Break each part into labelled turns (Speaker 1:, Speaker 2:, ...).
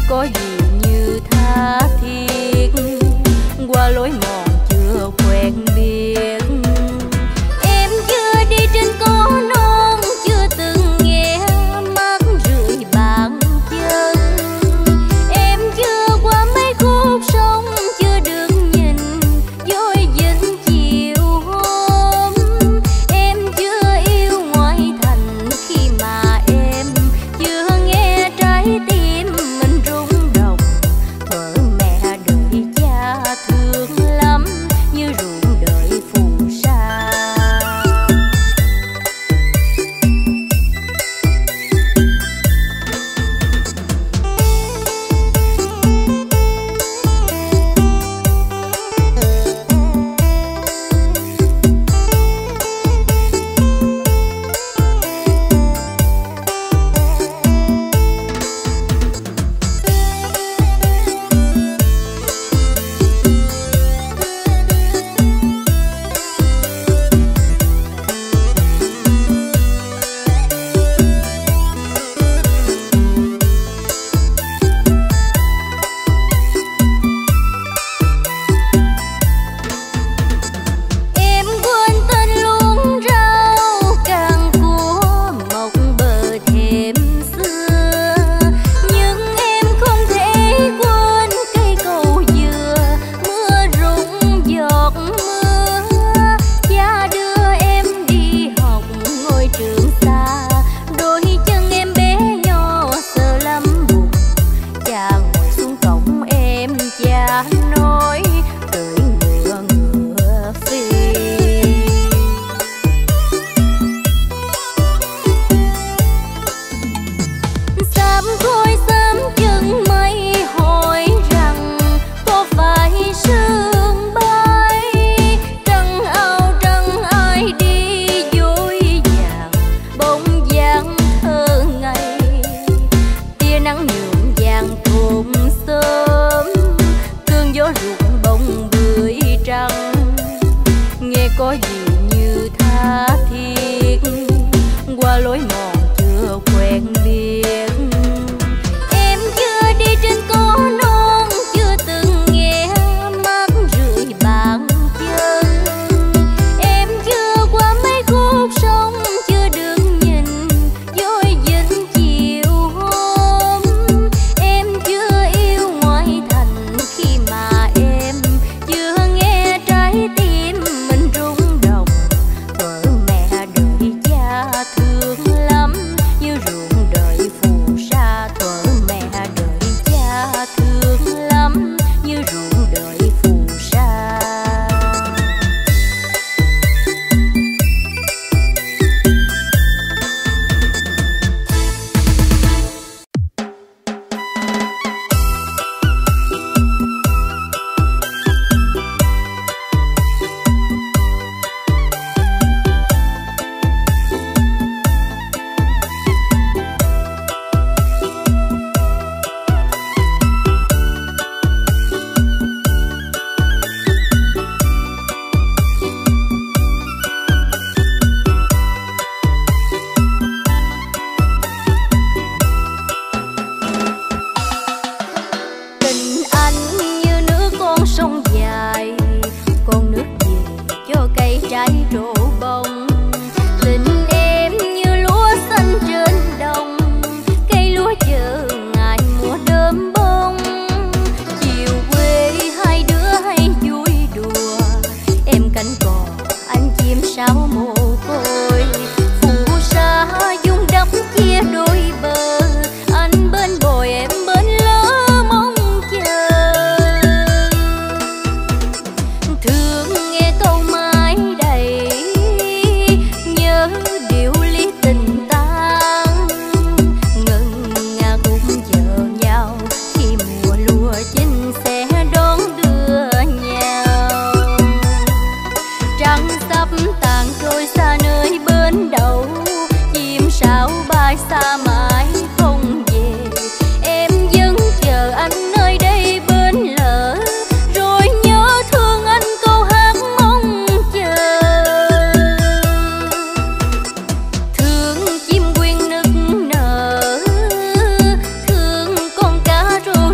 Speaker 1: có gì như tha thiết qua lối mòn chưa quen biết. Em chưa đi trên có non, chưa từng nghe mắt rượi bàn chân. Em chưa qua mấy khúc sông, chưa được nhìn dối dinh chiều hôm. Em chưa yêu ngoại thành khi mà em chưa nghe trái tim mình rung động. Vợ mẹ đợi cha thương lắm như ruộng đợi phù sa. Em quên tên luống rau càng của mọc bờ thềm xưa, nhưng em không thể quên cây cầu dừa mưa rụng giọt mưa. Cha đưa em đi học ngôi trường xa, đôi chân em bé nhỏ sợ lắm buồn. Cha ngồi xuống cổng em, cha nói cưỡi ngựa ngựa phi. Sám khói sám chân mây hỏi rằng có phải sương bay. Trăng ao trăng ai đi dối vàng, bóng dáng thơ ngây. Tia nắng nhuộm vàng thôn sớm, cơn gió ruộng bông bưởi trắng. Nghe có gì như tha thiết qua lối mòn chưa quen biết. Em chưa đi trên có non, chưa từng nghe mắt rượi bàn chân. Em chưa qua mấy khúc sông, chưa được nhìn dối dinh chiều hôm. Em chưa yêu ngoại thành khi mà em chưa nghe trái tim mình rung động. Vợ mẹ đợi cha thương lắm như ruộng đợi phù sa. Vợ mẹ đợi cha thương lắm như ruộng đợi phù sa. Tình anh như nước con sông dài, con nước gì cho cây trái trổ bông. Tình em như lúa xanh trên đồng, cây lúa chờ ngày mùa đơm bông. Chiều quê hai đứa hay vui đùa, em cánh cò anh chim sáo mồ côi. Phù sa dung đắp chia đôi bờ, anh bên bồi em bên lỡ mong chờ. Thương nghe câu mái đầy, nhớ điều ly tình tan. Ngân nga cũng chờ nhau khi mùa lúa chín sẽ đón đưa nhau. Trăng sắp tàn trôi xa nơi bên đầu, chim sáo bay xa mãi không về. Em vẫn chờ anh nơi đây bên lỡ, rồi nhớ thương anh câu hát mong chờ. Thương chim quyên nức nở, thương con cá rô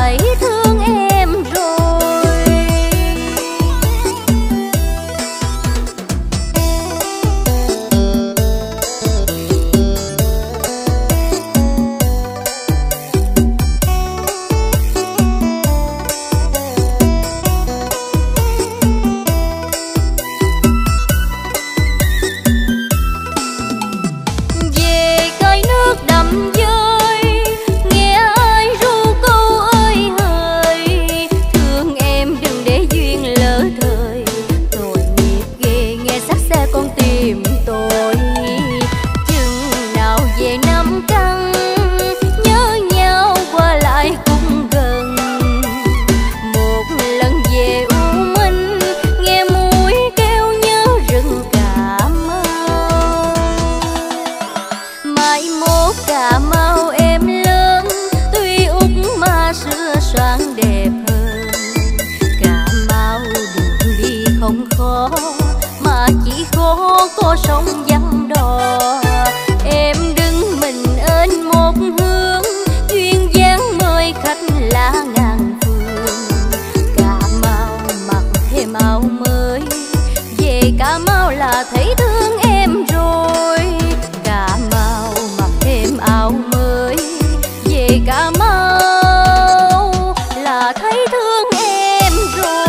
Speaker 1: thấy thương em rồi. Về cây nước đầm dơi, nghe ai ru câu ơi hời, thương em đừng để duyên lỡ thời, tội nghiệp ghê nghe sắc xe con tìm tôi. Chừng nào về năm căng, nhớ nhau qua lại cũng gần, một lần về U Minh, nghe muối kêu nhớ rừng Cà Mau. Mai mốt Cà Mau em lớn, tuy út mà xưa xoan đẹp hơn. Cà Mau đường đi không khó, mà chỉ khó có sông vắng đò. Em đứng mình ên một hướng, duyên dáng mời khách lá ngàn phương. Cà Mau mặc thêm áo mới, về Cà Mau là thấy thương em rồi. Cà Mau mặc thêm áo mới, về Cà Mau là thấy thương em rồi.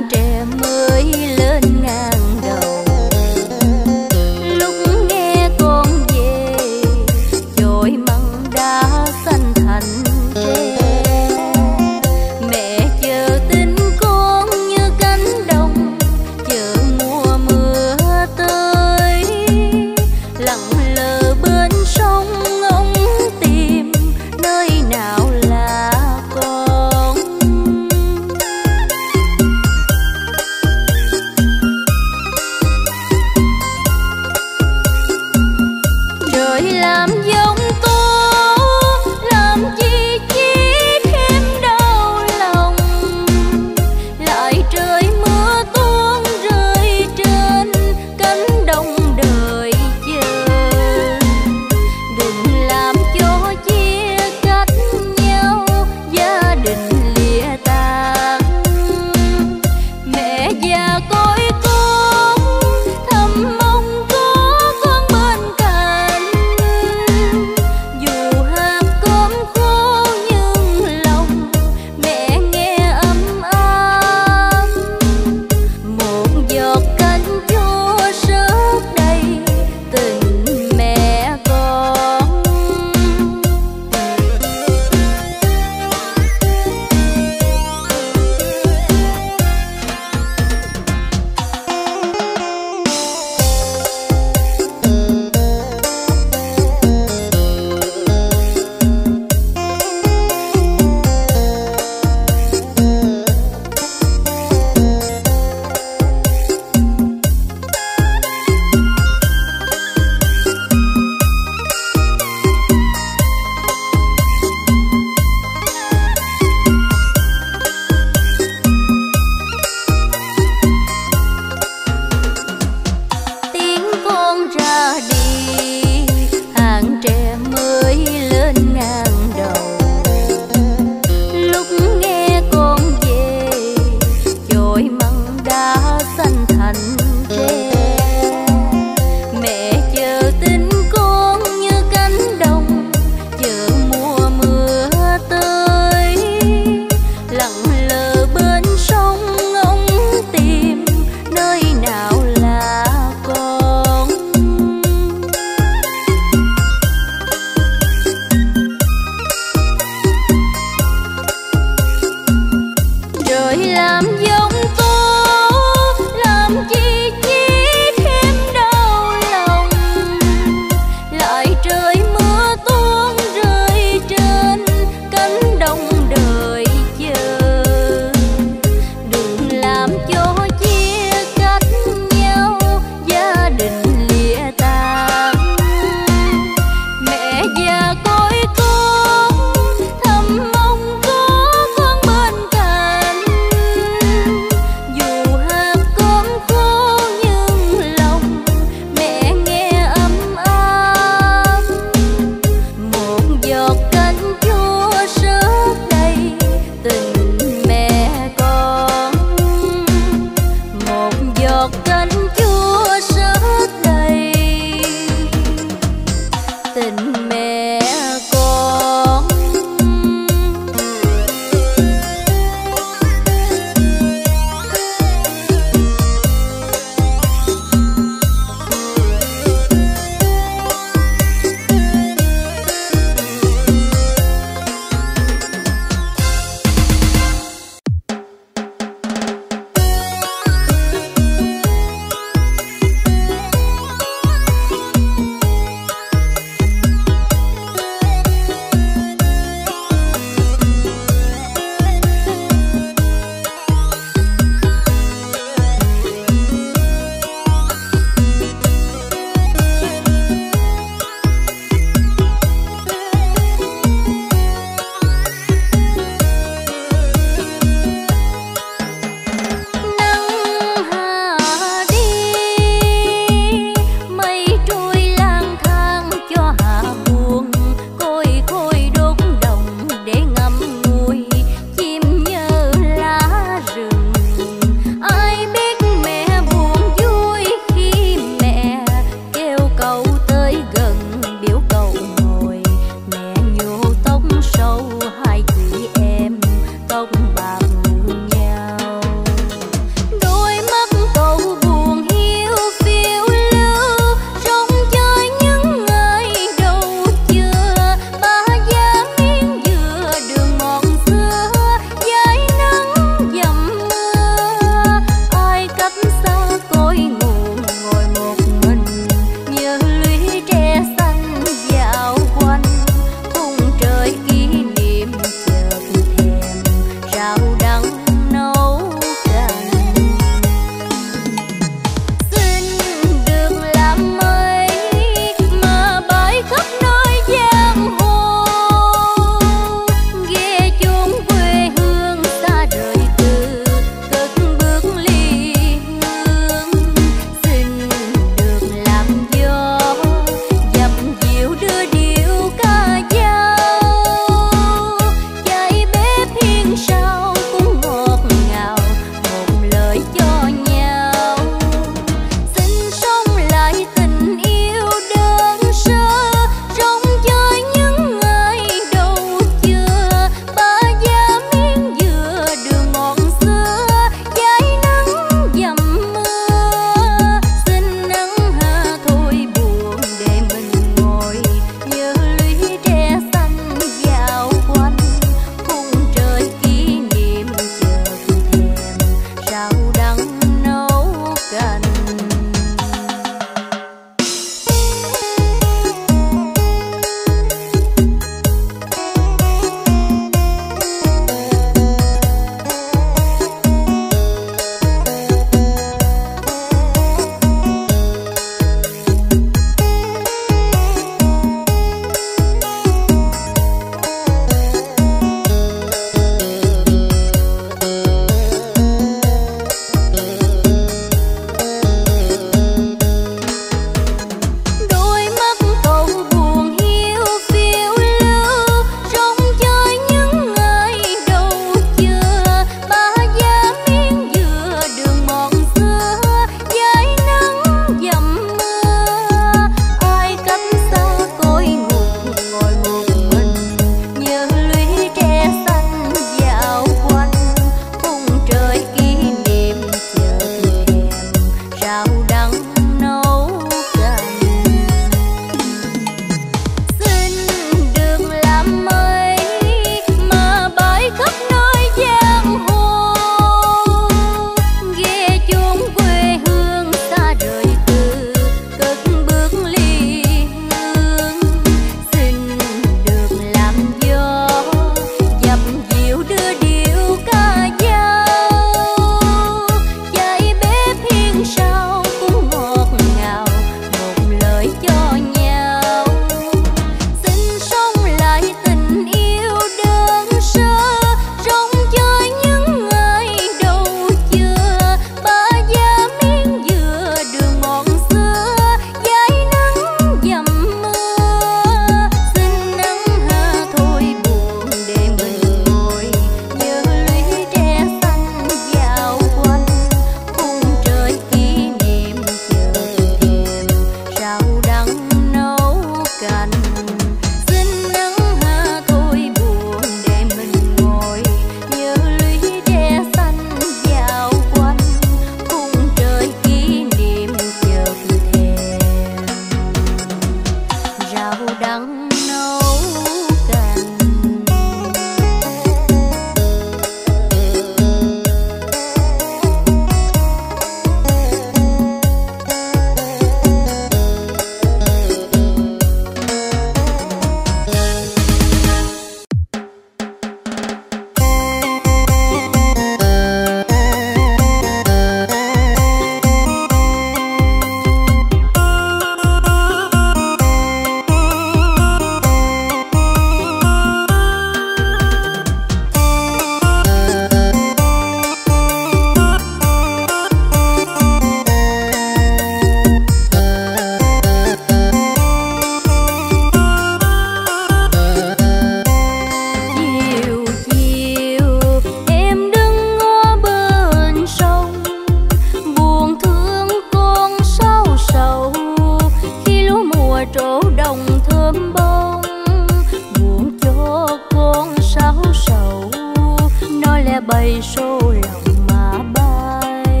Speaker 1: mùa trổ đồng thơm bông, buồn cho con sáo sầu, nói lẽ bày xô lòng mà bay.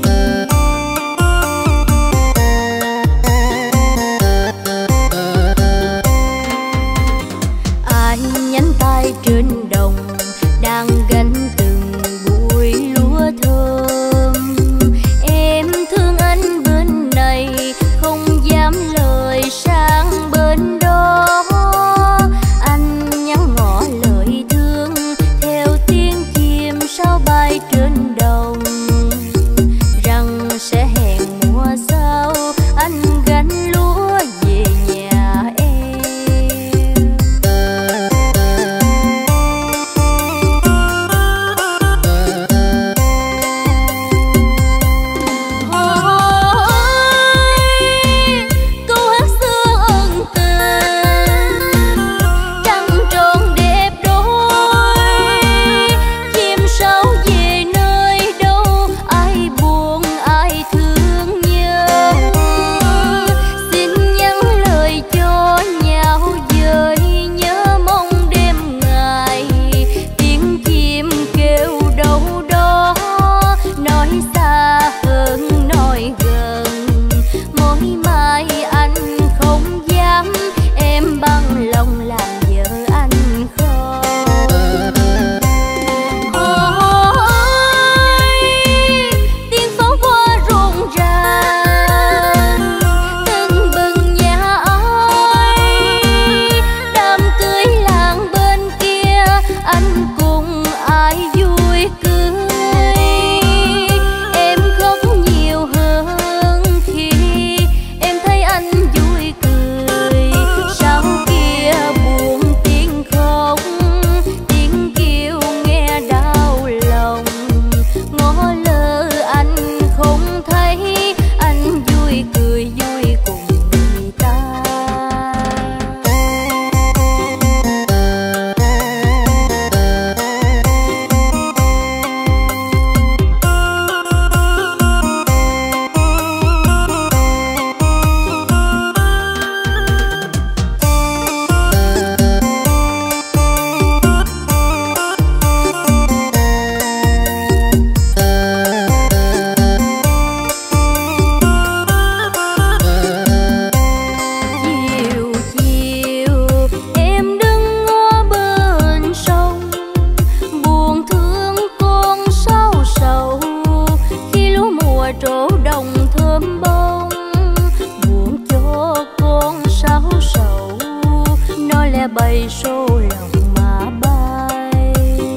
Speaker 1: Ai nhánh tay trên đồng đang gánh từng bụi lúa thơm, em thương anh bên này không dám lời sang bên đó. Anh nhắn ngỏ lời thương theo tiếng chim sao bay trên đồng, rằng sẽ hẹn mùa sau anh gánh lúa về nhà em. Câu hát xưa ân tình, trăng tròn đẹp đôi, chim sáo về nơi đâu, ai buồn ai thương nhớ. Xin nhắn lời cho nhau với nhớ mong đêm ngày, tiếng chim kêu đâu đó, nói xa hơn nói gần. Mỗi mai anh không dám, em bằng lòng làm vợ anh không. Ôi, tiếng pháo hoa rộn ràng, tưng bừng nhà ai, đám cưới làng bên kia, anh cùng ai vui cười. Em khóc nhiều hơn khi em thấy anh vui cười, sau kia buồn tiếng khóc, tiếng kêu nghe đau lòng. Ngó lơ anh không thấy, anh vui cười vui cùng người ta. Chiều chiều em đứng ngó bên sông, buồn thương con sáo sầu, khi lúa mùa trổ đồng thơm bông, buồn cho con sáo sầu, nói lẽ bày xô lòng mà bay.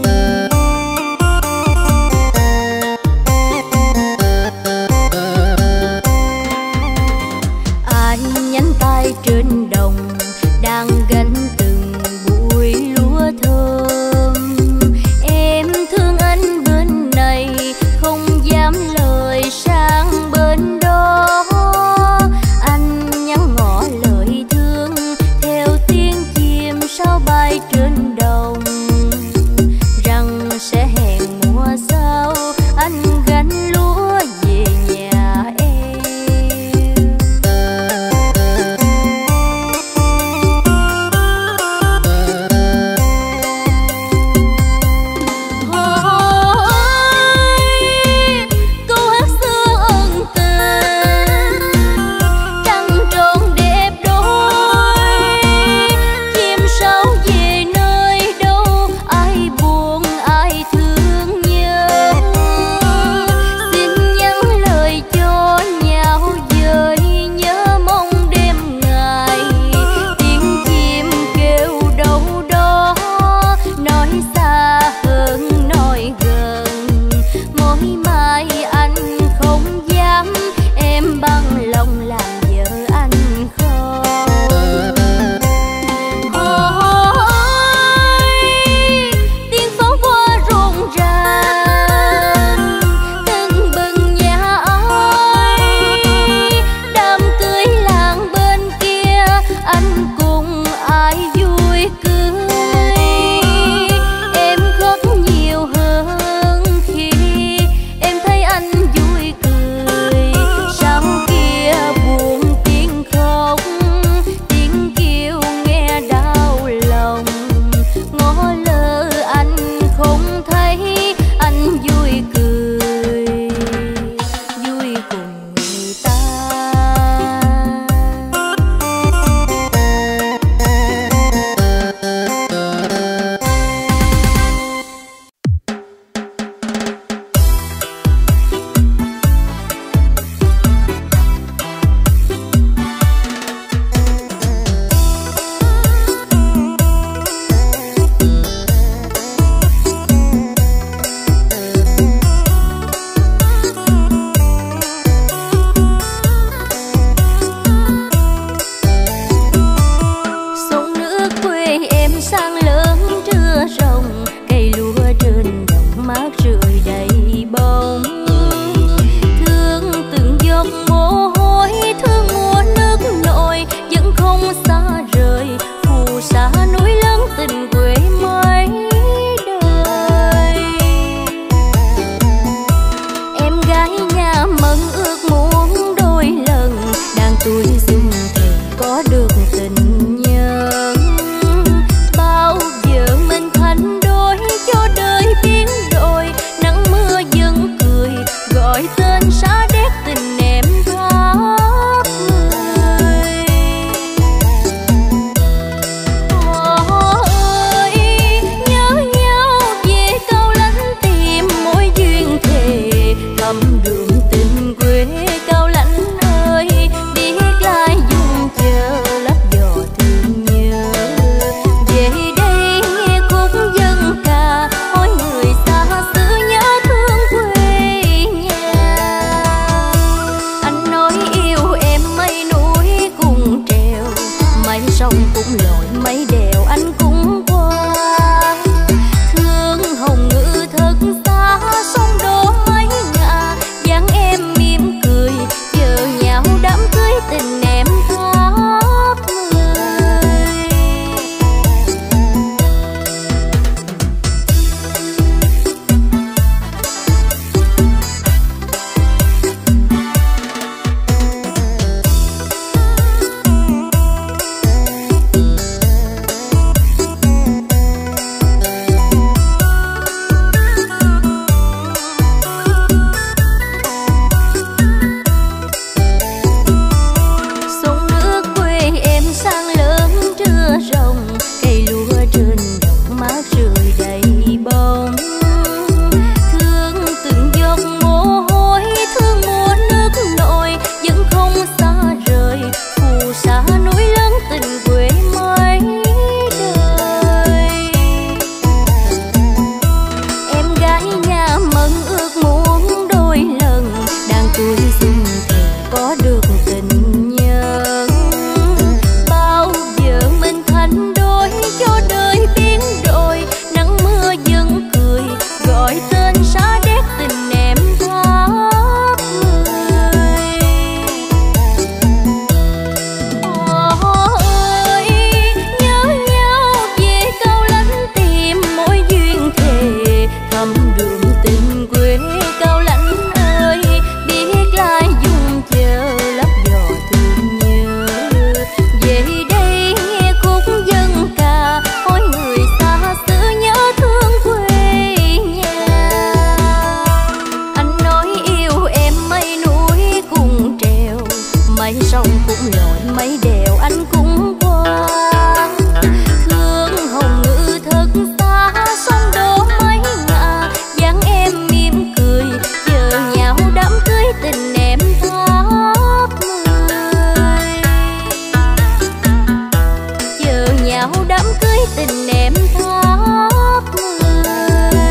Speaker 1: Ai nhánh tay trên đồng đang gánh từng bụi lúa thơm, em thương anh bên này không dám lời sang bên đó. Anh nhắn ngỏ lời thương theo tiếng chim sao bay trên đồng, rằng sẽ hẹn mùa sau anh gánh lúa về nhà em. dung thì có được tình nhân. Bao giờ mình thành đôi cho đời biến đổi, nắng mưa vẫn cười gọi tên xa đét tình em khắp người. Ôi nhớ nhau về câu lánh tìm mối duyên thề, thăm đường tình quê cao lãnh ơi, biết lai dung chờ lấp giò thương nhớ. Về đây nghe khúc dân ca, hỏi người xa xứ nhớ thương quê nhà. Anh nói yêu em mấy núi cùng trèo, mấy sông cũng lội mấy đèo anh cũng qua. Thương hồng ngự thật xa sông đổ mấy ngả, dáng em mỉm cười chờ nhau đám cưới tình em khắp người. Sông nước quê em sang lớn trưa rồng, cây lúa trên đồng mát rơi đầy bông. Thương từng giọt mồ hôi, thương mùa nước nổi vẫn không xa rời, phù sa núi lớn tình quê mấy đời. Em gái nhà mận ước muốn đôi lần, đang tuổi xuân thì có được tình nhân. Bao giờ mình thành đôi cho đời biến đổi, nắng mưa vẫn cười gọi tên xa đét tình em khắp người. Ôi nhớ nhau về câu lánh tìm mối duyên thề, thăm đường tình quê cao lãnh ơi, biết lai dung chờ lấp giò thương nhớ. Về đây nghe khúc dân ca, hỏi người xa xứ nhớ thương quê nhà. Anh nói yêu em mấy núi cùng trèo, mấy sông cũng lội mấy đèo anh cũng qua. Thương hồng ngự thật xa sông đổ mấy ngả, dáng em mỉm cười chờ nhau đám cưới tình em khắp người. Chờ nhau đám cưới tình em khắp người.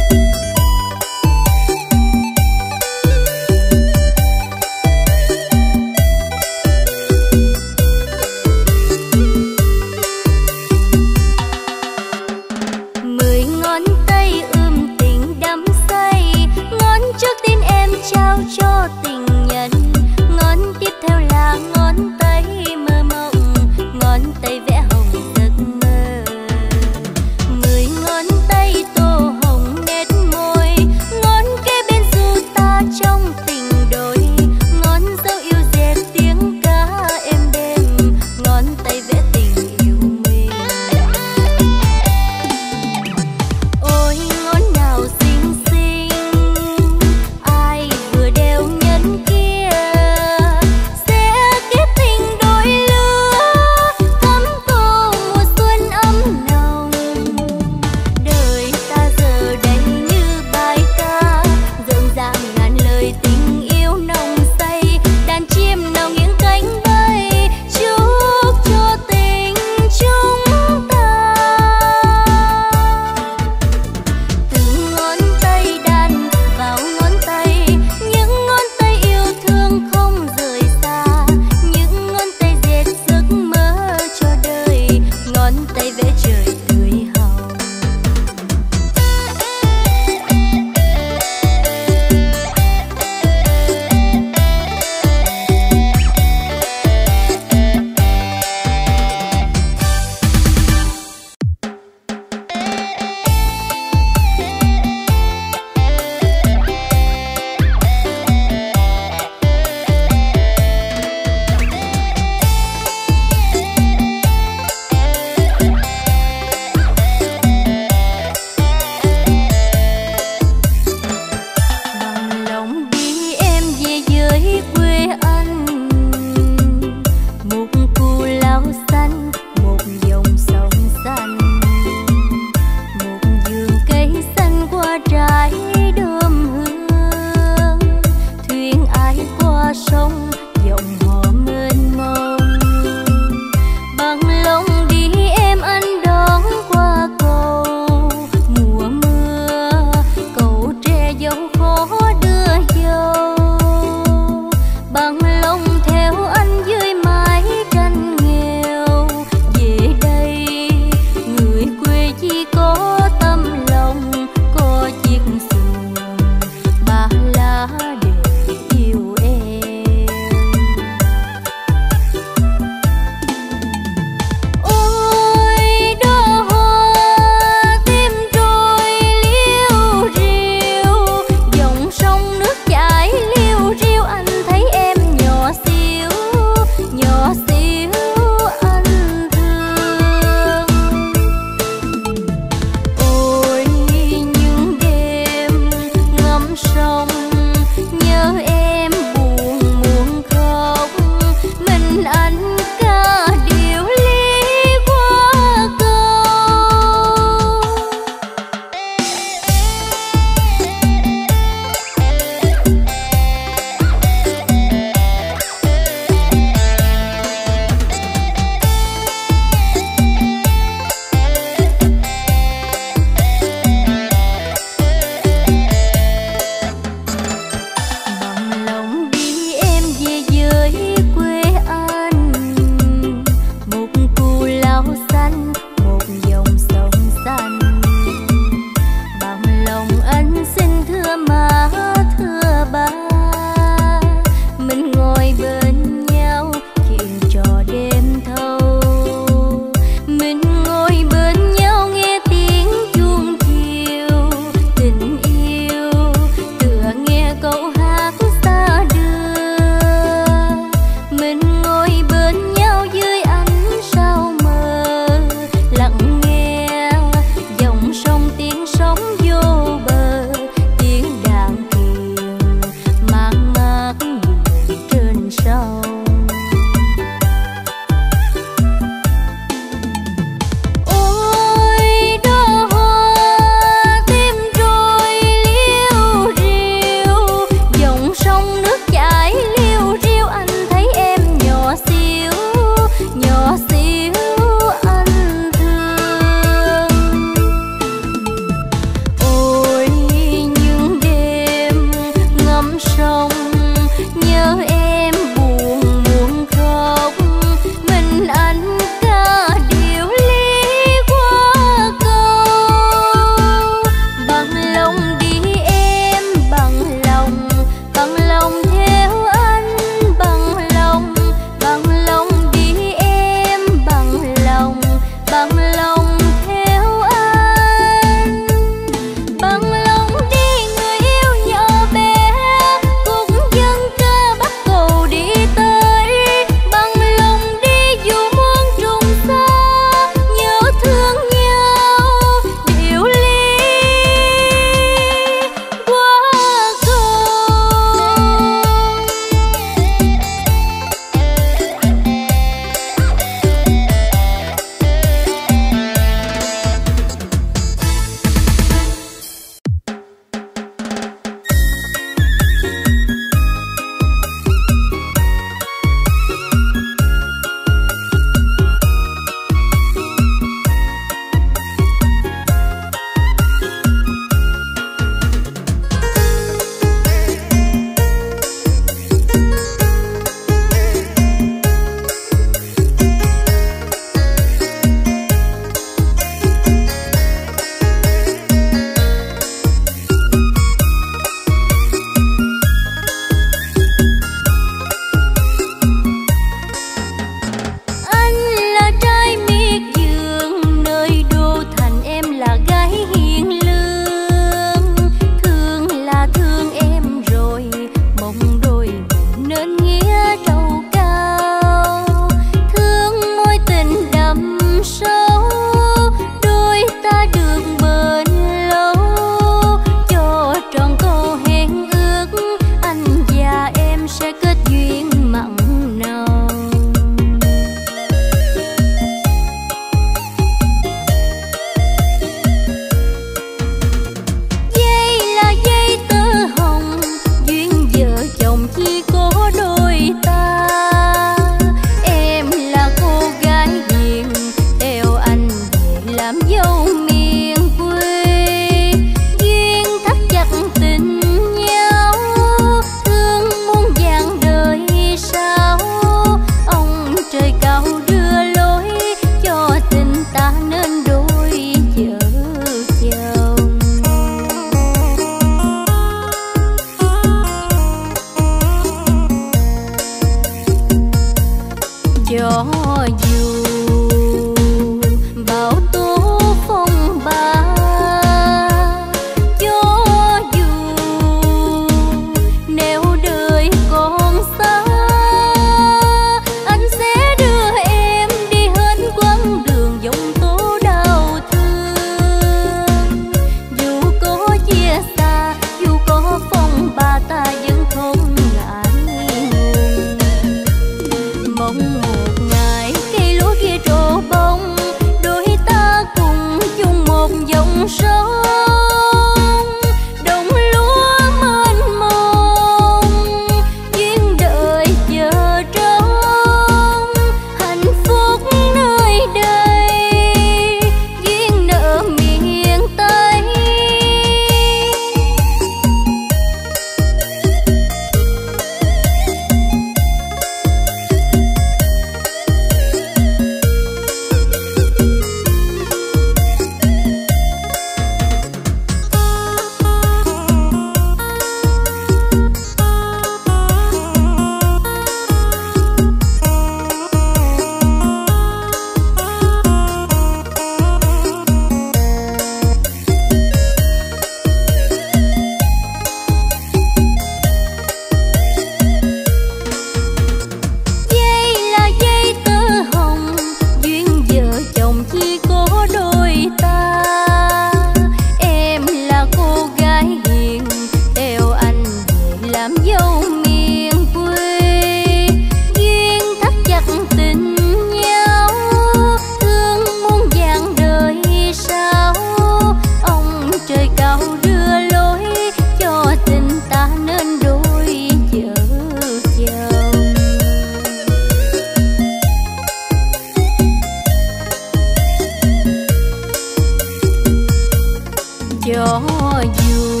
Speaker 1: cho dù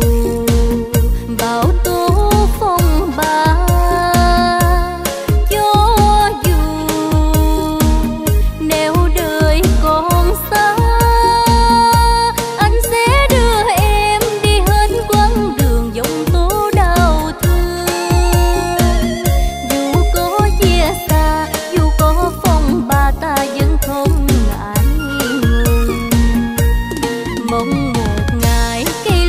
Speaker 1: bão tố phong ba, cho dù nếu đời còn xa, anh sẽ đưa em đi hết quãng đường dòng tố đau thương. Dù có chia xa, dù có phong ba, ta vẫn không ngại ngùng. Mong một ngày kia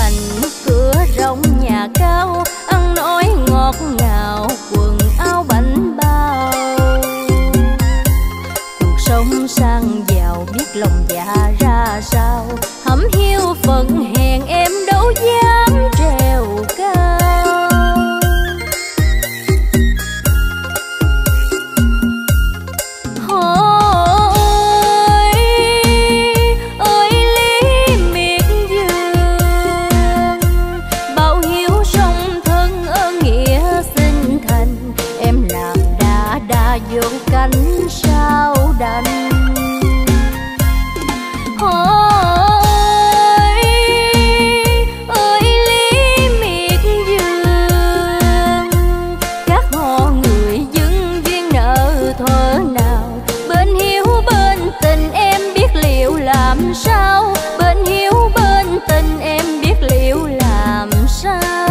Speaker 1: thành cửa rộng nhà cao, ăn nói ngọt ngào quần áo bảnh bao. Cuộc sống sang giàu biết lòng dạ ra sao, hẩm hiu phận hèn em đâu dám trèo cao. Ôi lý miệt vườn, bao hiếu song thân ơn nghĩa sinh thành, em làm đã vô cánh sao đành. Ôi lý miệt vườn, các họ người dưng duyên nợ thuở nào, bên hiếu bên tình em biết liệu làm sao, bên hiếu bên tình em biết liệu làm sao.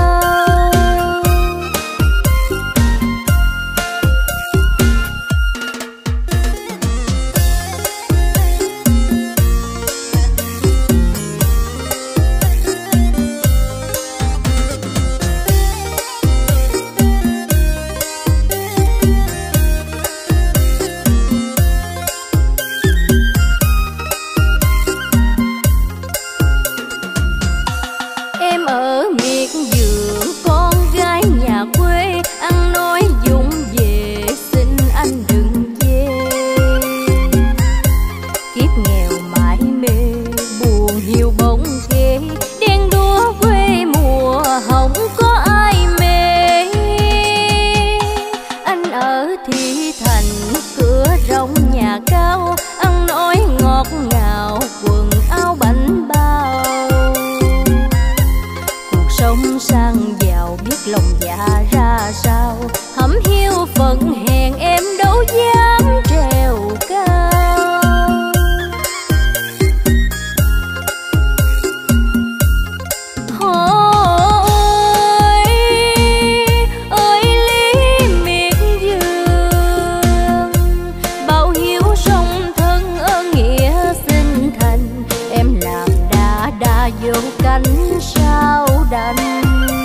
Speaker 1: Em ở miệt vườn con gái nhà quê, ăn nói vụng về xin anh đừng về. Kiếp nghèo mãi mê buồn hiu bóng ghê, đen đúa quê mùa hồng có ai mê. Anh ở thị thành cửa rộng nhà cao, ăn nói ngọt ngào quần áo bảnh bao. Sống sang giàu biết lòng dạ ra sao, hẩm hiu phận hèn em đâu dám trèo cao. Ôi lý miệt vườn, bao hiếu song thân ơn nghĩa sinh thành, em làm đã vô cánh sao đành.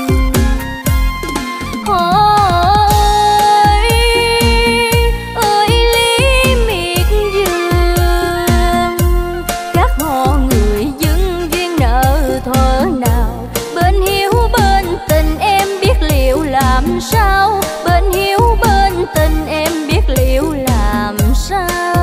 Speaker 1: Ôi lý miệt vườn, các họ người dưng duyên nợ thuở nào, bên hiếu bên tình em biết liệu làm sao, bên hiếu bên tình em biết liệu làm sao.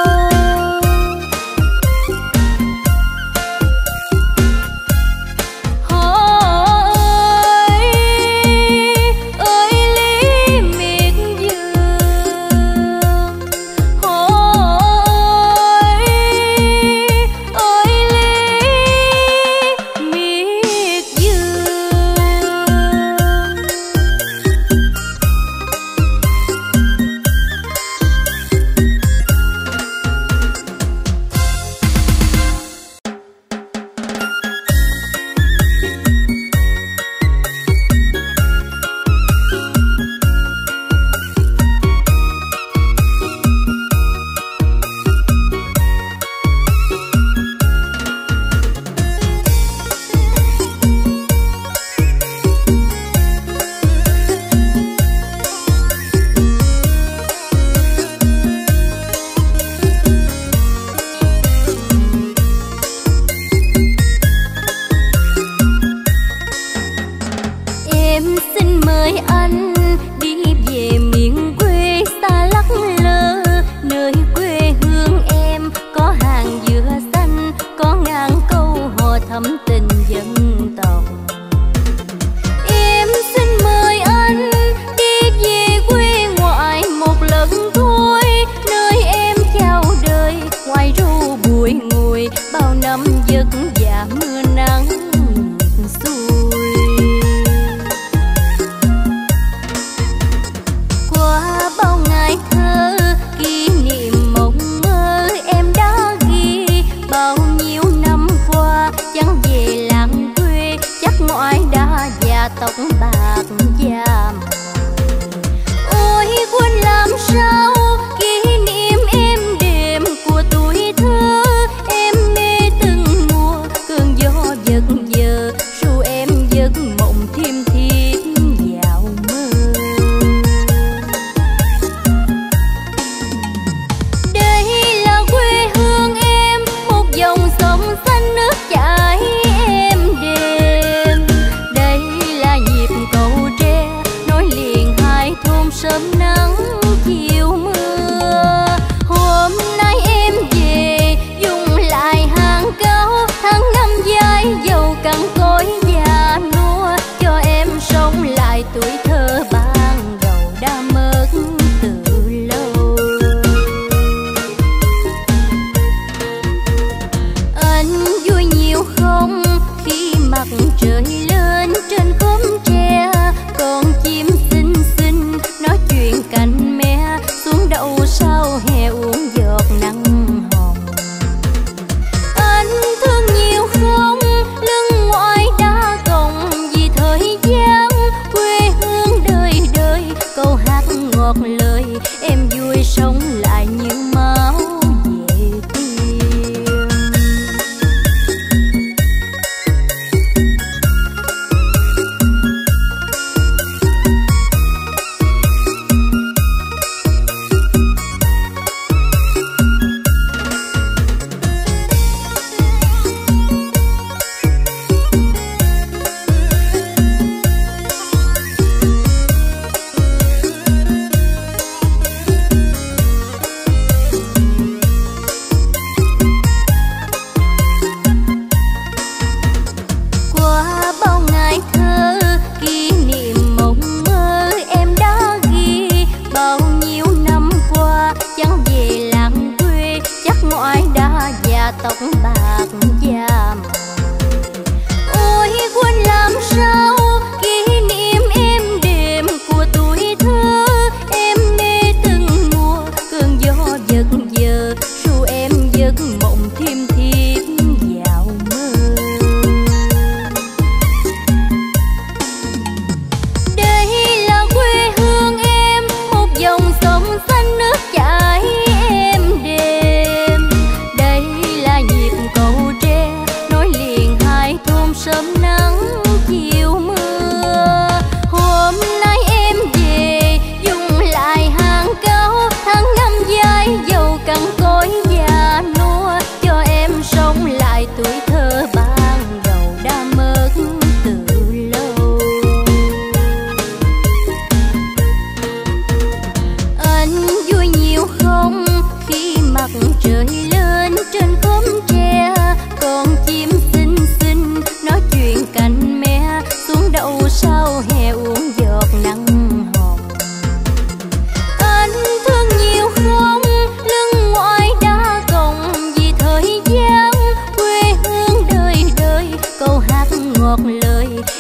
Speaker 1: tóc bạc da ôi quên làm sao kỷ niệm êm đềm của tuổi thơ em mê từng mùa cơn gió giật giờ ru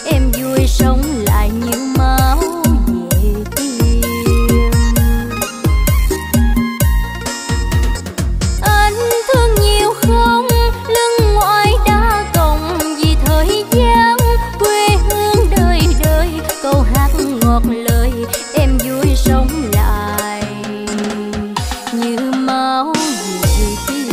Speaker 1: em vui sống lại như máu về tim. Anh thương nhiều không, lưng ngoại đã còng vì thời gian quê hương đời đời. Câu hát ngọt lời em vui sống lại như máu về tim.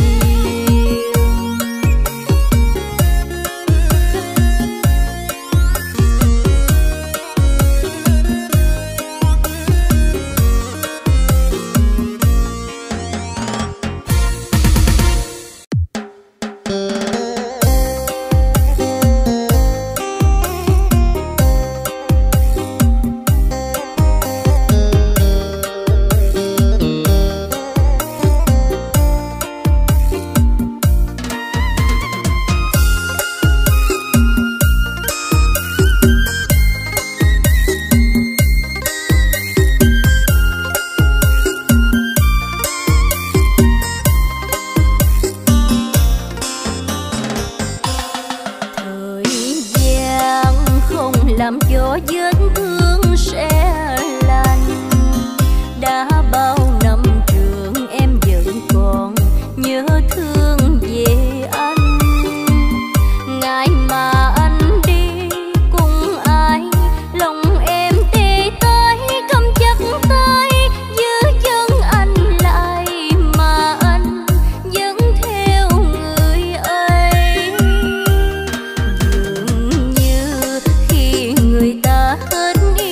Speaker 1: Làm cho vết thương sẽ lành. Đã bao năm trường em vẫn còn nhớ thương về anh. Ngày mà anh đi cùng ai, lòng em tê tái cầm chắc tay. Giữ chân anh lại mà anh vẫn theo người ấy. Dường như khi người ta hết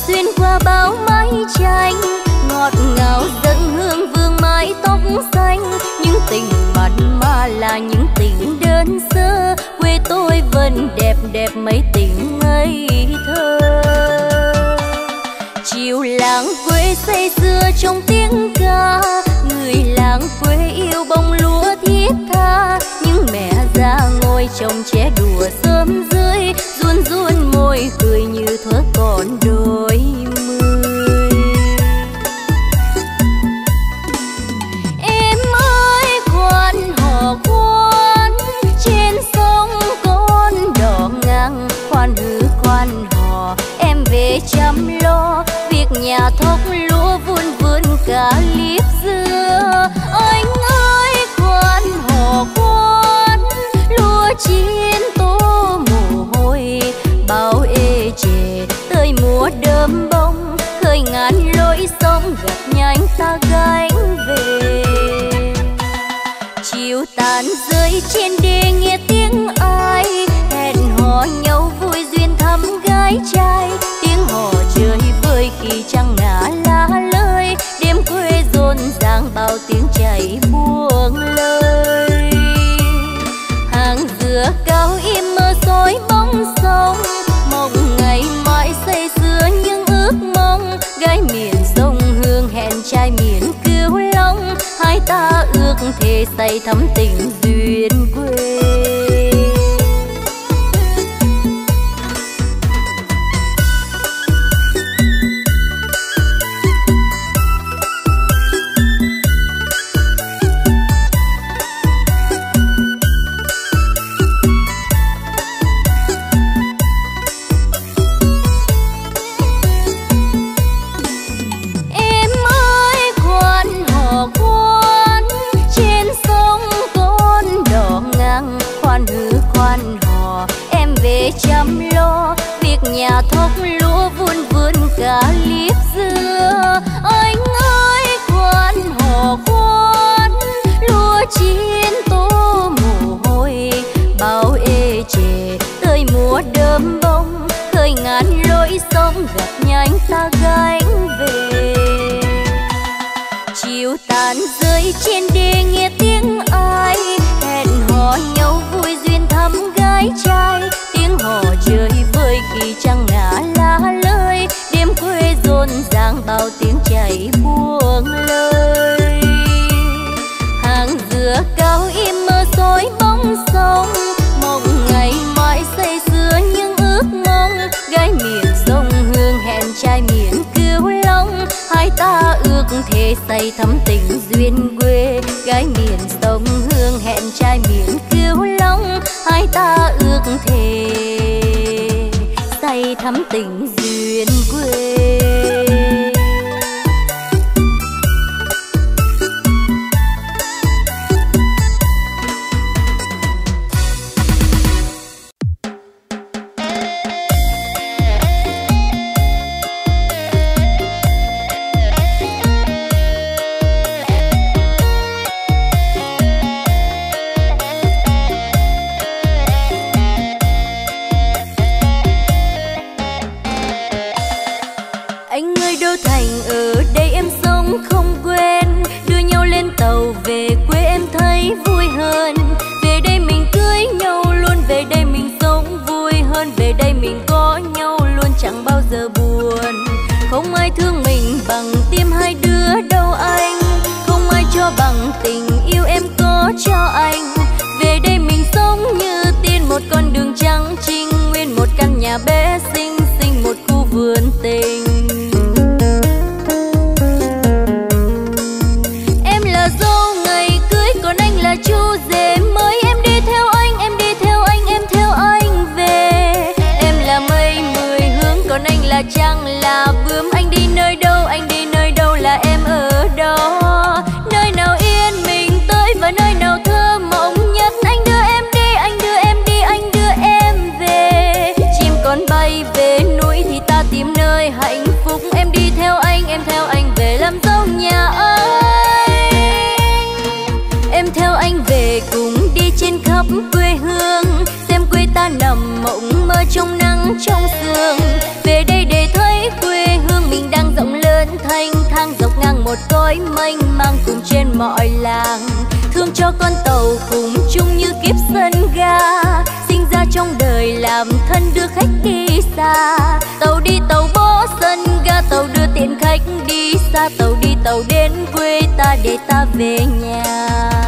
Speaker 1: xuyên qua bao mái tranh, ngọt ngào dâng hương vương mái tóc xanh. Những tình mặn mà là những tình đơn sơ, quê tôi vẫn đẹp đẹp mấy tình ngây thơ. Chiều làng quê say sưa trong tiếng ca, người làng quê yêu bông lúa thiết tha. Những mẹ già ngồi trồng trẻ đùa sớm rơi, run run môi cười như thuở còn đôi mươi. Em ơi quan hò quan, trên sông con đò ngang. Khoan hứ khoan hò em về chăm lo, việc nhà thóc lúa vun vườn cả liếp dưa. Anh ơi quan hò quan, lúa chín tô mồ hôi bao ê chề. Tới mùa đơm bông khơi ngàn lối sông, gặt nhánh ta gánh về. Chiều tàn rơi trên đê nghe tiếng ai, hẹn hò nhau vui duyên thăm gái trai. Tiếng hò chơi vơi khi trăng ngả lá lơi, đêm quê rộn ràng bao tiếng chảy buông lơi. Hàng dừa cao im mơ soi bóng sông, mộng ngày mãi say sưa những ước mong. Gái miền sông Hương hẹn trai miền Cửu Long, hai ta ước thề say thắm tình duyên quê. Chăm lo việc nhà thóc lúa vun vườn cả liếp dưa. Anh ơi quan hò quan, lúa chín tô mồ hôi bao ê chề. Tới mùa đơm bông khơi ngàn lối sông, gặt nhánh ta gánh về. Chiều tàn rơi trên đê nghe tiếng ai, hẹn hò nhau vui duyên thăm gái trai. Tiếng hò chơi vơi khi trăng ngả lá lơi, đêm quê rộn ràng bao tiếng chảy buông lơi. Hàng dừa cao im mơ soi bóng sông, mộng ngày mãi say sưa những ước mong. Gái miền sông Hương hẹn trai miền Cửu Long, hai ta ước thề say thắm tình duyên quê. Gái miền sông Hương hẹn trai miền Cửu Long, hai ta ước thề say thắm tình duyên quê. Về quê em thấy vui hơn, về đây mình cưới nhau luôn, về đây mình sống vui hơn. Về đây mình có nhau luôn chẳng bao giờ buồn. Không ai thương mình bằng tim hai đứa đâu anh, không ai cho bằng tình yêu em có cho anh. Về đây mình sống như tiên, một con đường trắng trinh nguyên, một căn nhà bé xinh xinh, một khu vườn tình. Còn anh là chú rể mới, em đi theo anh, em đi theo anh, em theo anh về. Em là mây mười hướng, còn anh là trăng là bướm. Anh đi nơi đâu, anh đi nơi đâu là em ở đó. Nơi nào yên mình một cõi mênh mang cùng trên mọi làng. Thương cho con tàu cùng chung như kiếp sân ga, sinh ra trong đời làm thân đưa khách đi xa. Tàu đi tàu bó sân ga, tàu đưa tiện khách đi xa. Tàu đi tàu đến quê ta để ta về nhà.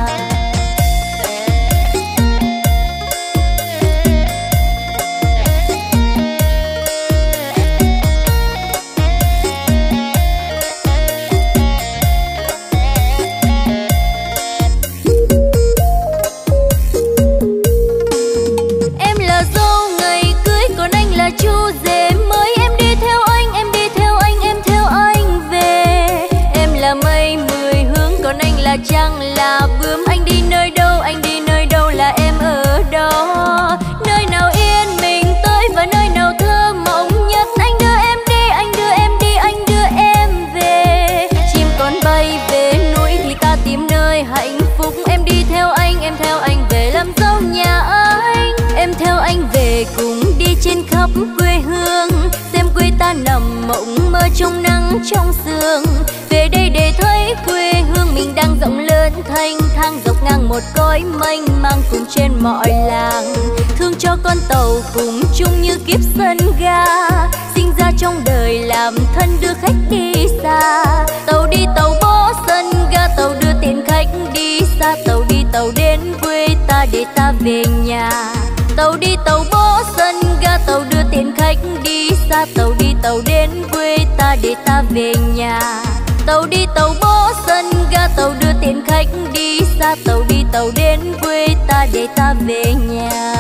Speaker 2: Chú rể mới em đi theo anh, em đi theo anh, em theo anh về. Em là mây mười hướng, còn anh là trăng là bướm. Anh đi nơi đâu, anh đi nơi đâu là em ở đó. Nơi nào yên mình tới và nơi nào thơ mộng nhất. Anh đưa em đi, anh đưa em đi, anh đưa em về. Chim còn bay về núi thì ta tìm nơi hạnh phúc. Em đi theo anh, em theo anh về làm dâu nhà anh. Em theo anh về cùng đi trên khắp quê hương, xem quê ta nằm mộng mơ trong nắng trong sương. Về đây để thấy quê hương mình đang rộng lớn thanh thang, dọc ngang một cõi mênh mang cùng trên mọi làng. Thương cho con tàu cùng chung như kiếp sân ga, sinh ra trong đời làm thân đưa khách đi xa. Tàu đi tàu bó sân ga, tàu đưa tiện khách đi xa. Tàu đi tàu đến quê ta để ta về nhà. Tàu đi tàu bó sân ga, tàu đưa tiện khách đi xa. Tàu đi tàu đến quê ta để ta về nhà. Tàu đi tàu bó sân ga, tàu đưa tiện khách đi xa. Tàu đi tàu đến quê ta để ta về nhà.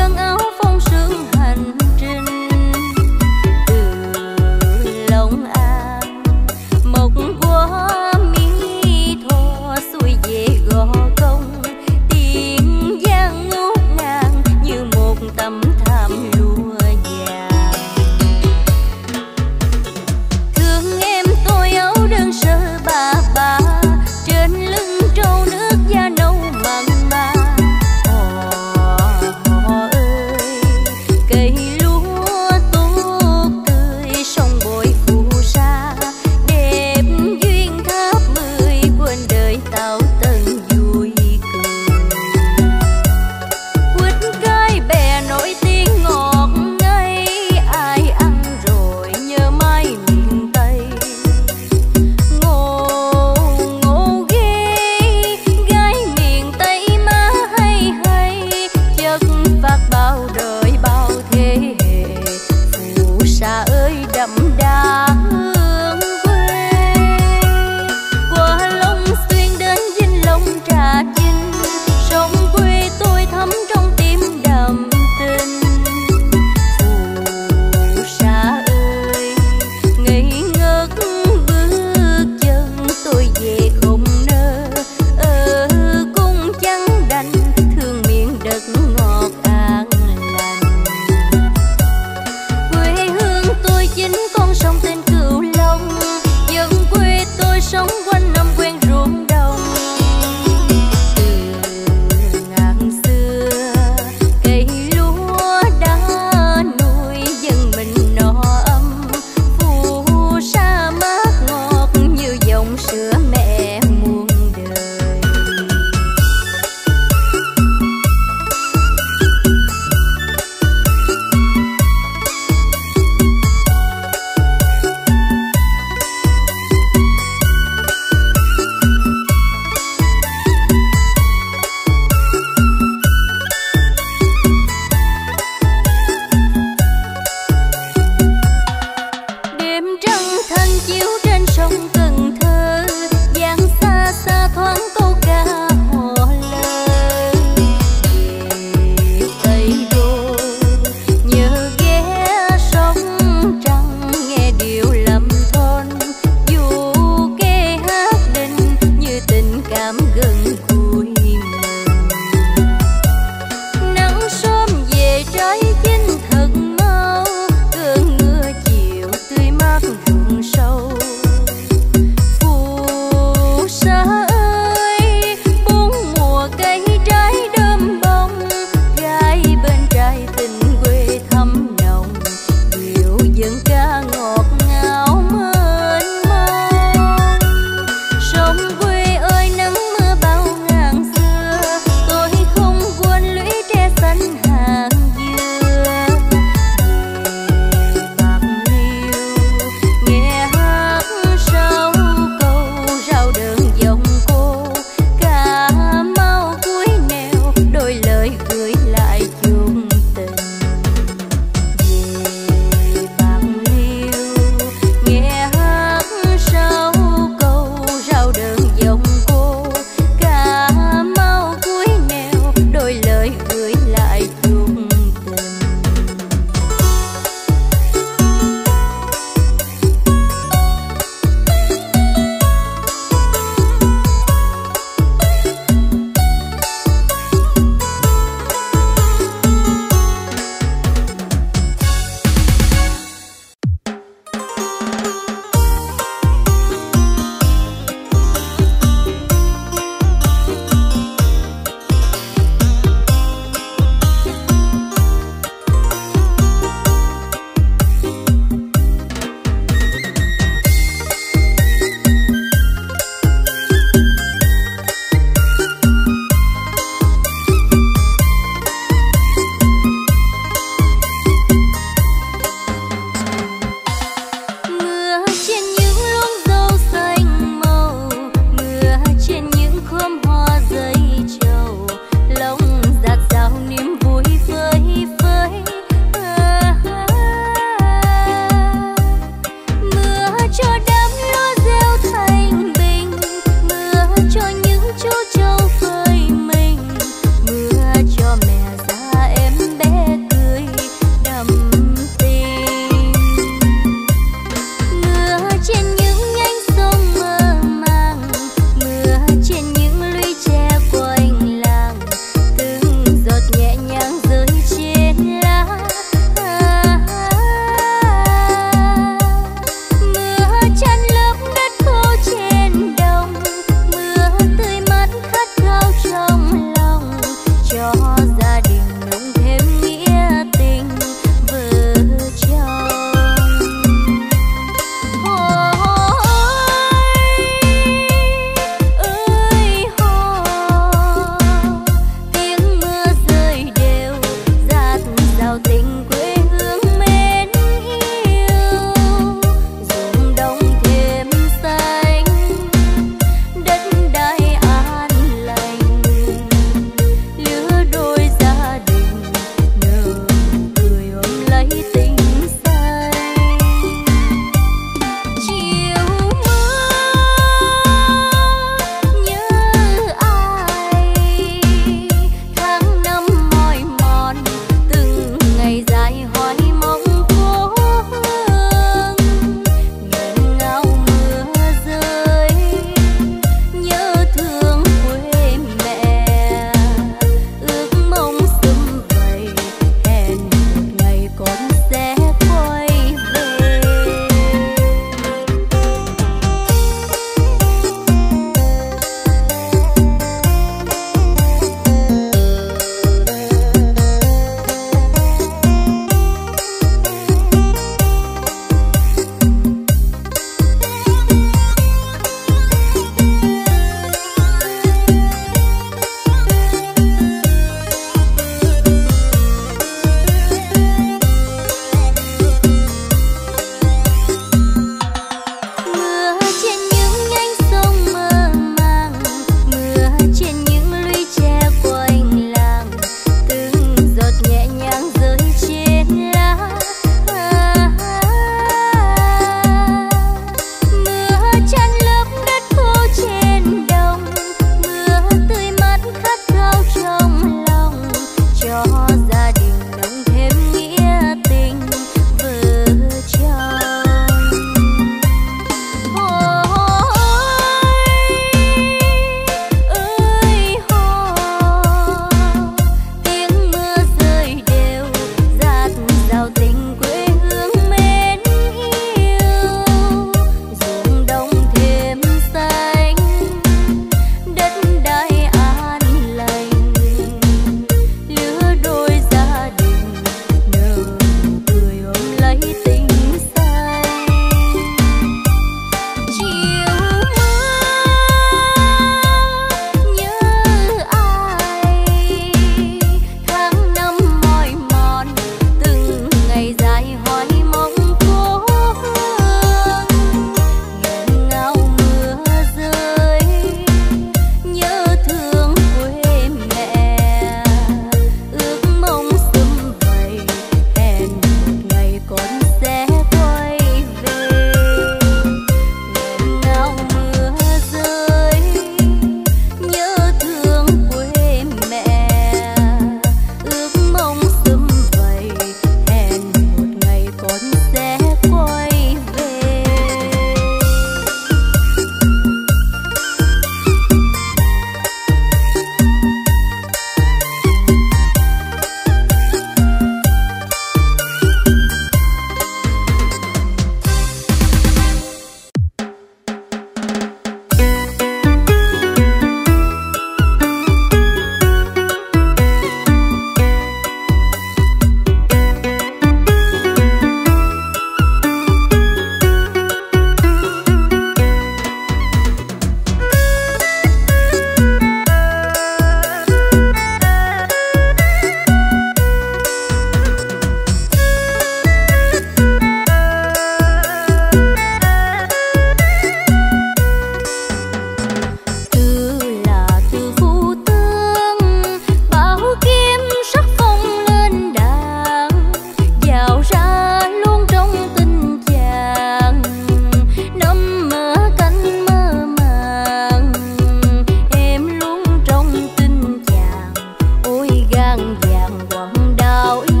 Speaker 2: gan vàng quăng đảo ý.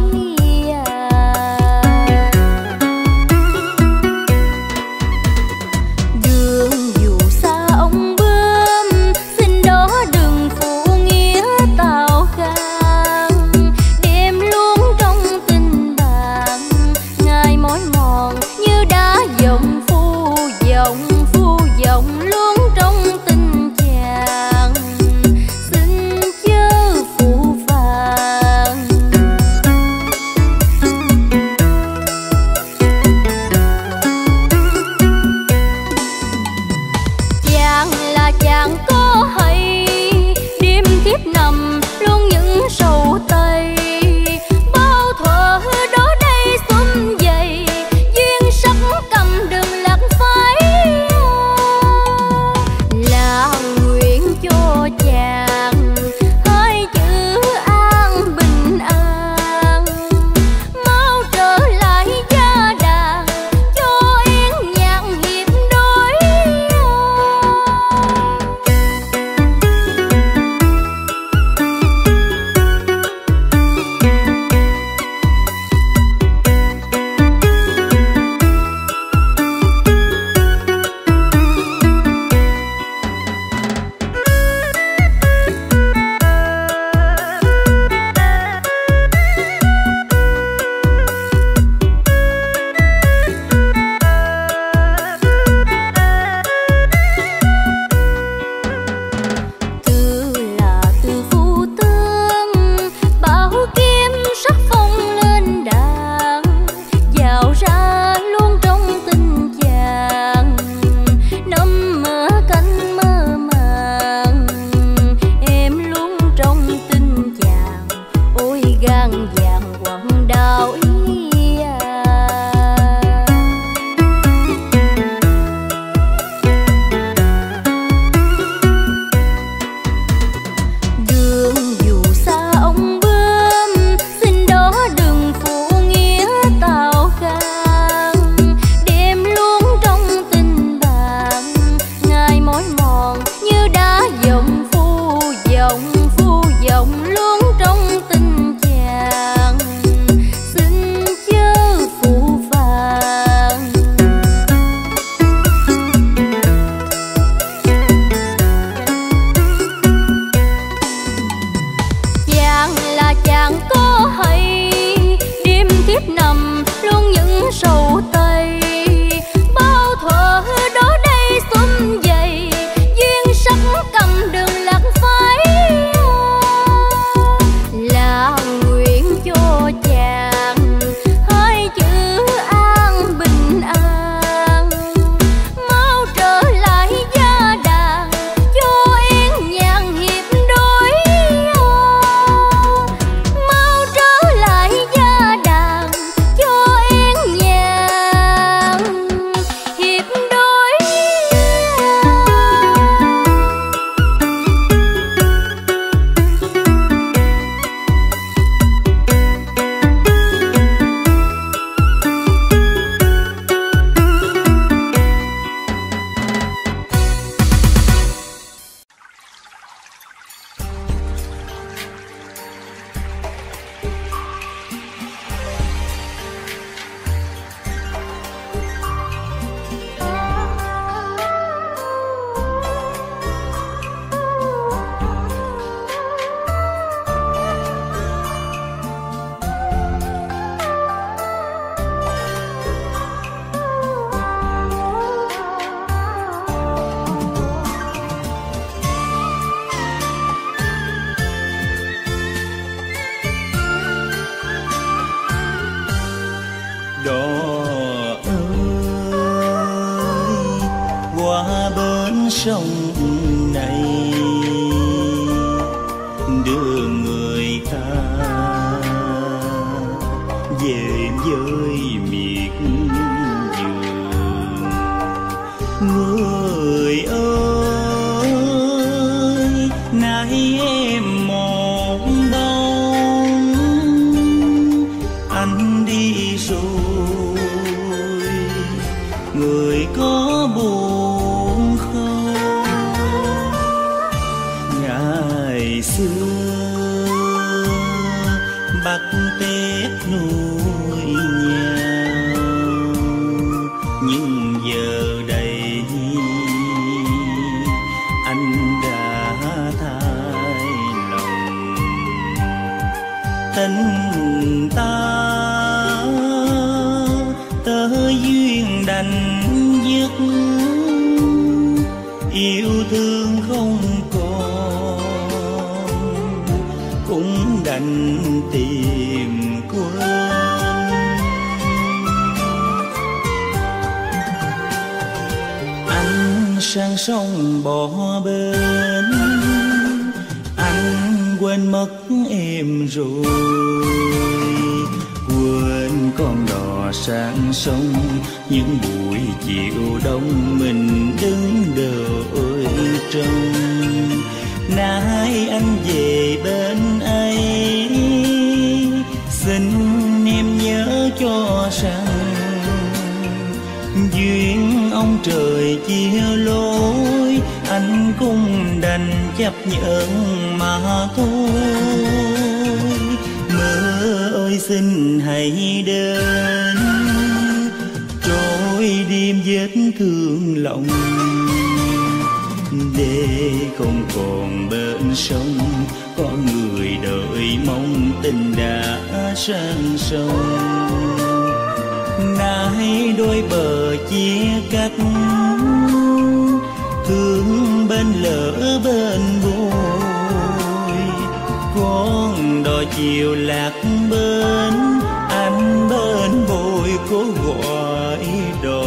Speaker 2: Đường dù xa ông bướm, xin đó đừng phụ nghĩa tào khang. Đêm luôn trong tình bạn, ngày mỏi mòn như đá vọng phu vọng luôn trong tình chàng. Xin chớ phụ phàng. Chàng là chàng có hay, đêm thiếp nằm luôn những sầu tây. Bao thuở đó đây xuân dày, duyên sắc cầm đường lạc phái. Là nguyện cho chàng hai chữ an bình an. Mau trở lại gia đàn cho yên nhạc hiệp đối. Từ là từ phu tướng, bảo kiếm sắc phong lên đàn. Dạo ra luôn trong tình chàng, nắm mơ cánh mơ màng. Em luôn trong tình chàng, ôi gan vàng quăng đảo ý. Đường dù xa ông bướm, xin đó đừng phụ nghĩa tào khang. Đêm luôn trong tình bạn, ngày mỏi mòn như đá vọng phu vọng luôn trong tình chàng. Xin chớ phụ phàng. Chàng là chàng có hay, đêm thiếp nằm luôn những sầu tây. Bao thuở đó đây xuân dày, duyên sắc cầm đường lạc phái. Là nguyện cho chàng hai chữ an bình an. Mau trở lại gia đàn cho yên nhạc hiệp đối. Mau trở lại gia đàn cho yên nhạc hiệp đối.
Speaker 3: Đò ơi qua bên sông này, đưa người ta về với miệt vườn. Người ơi nay em một bóng, anh đi rồi người có buồn không? Ngày xưa cắt tết nuôi nhau. Nhưng giờ đây anh đã thay lòng, tình ta tới duyên đành dứt, yêu thương không còn cũng đành tìm quên. Anh sang sông bỏ bên, anh quên mất em rồi, quên con đò sang sông. Những buổi chiều đông mình đứng đợi trông, nay anh về bên ấy, xin em nhớ cho rằng duyên ông trời chia lối, anh cũng đành chấp nhận mà thôi. Mơ ơi xin hãy đến, trôi đêm vết thương lòng, để không còn bên sông có người đợi mong tình đã sang sông. Nay đôi bờ chia cách, thương bên lỡ bên vội, con đò chiều lạc bên, anh bên vội cố gọi đò.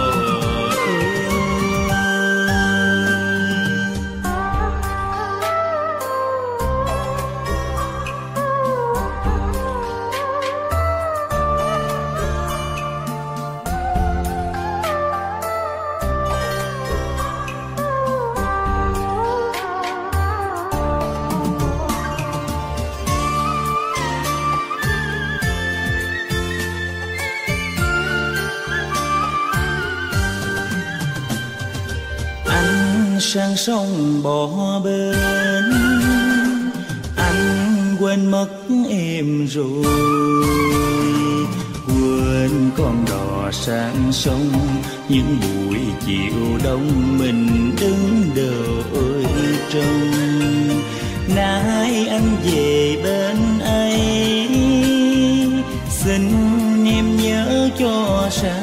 Speaker 3: Sang sông bỏ bên, anh quên mất em rồi, quên con đò sang sông. Những buổi chiều đông mình đứng đợi trông, nay anh về bên ấy, xin em nhớ cho rằng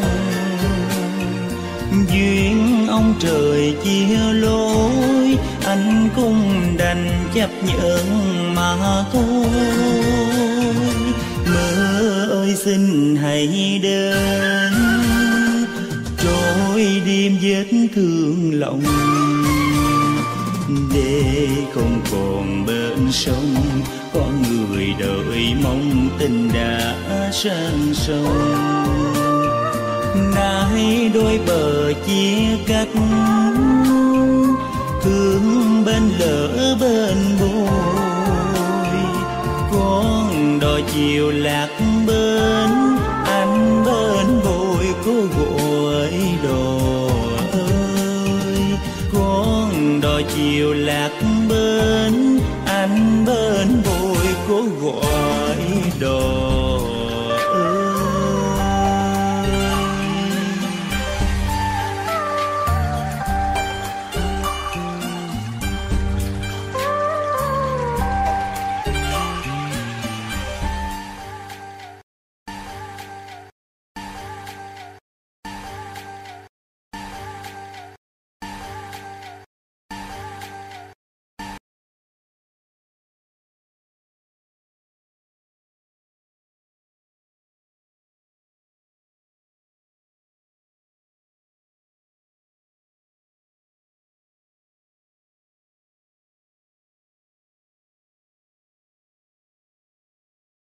Speaker 3: duyên ông trời chia lối, anh cũng đành chấp nhận mà thôi. Mơ ơi xin hãy đến, trôi đêm vết thương lòng, để không còn bên sông có người đợi mong tình đã sang sông. Nay đôi bờ chia cách, thương bên lỡ bên vội, con đò chiều lạc bên, anh bên vội cố gọi đò ơi. Con đò chiều lạc bên, anh bên vội cố gọi đò.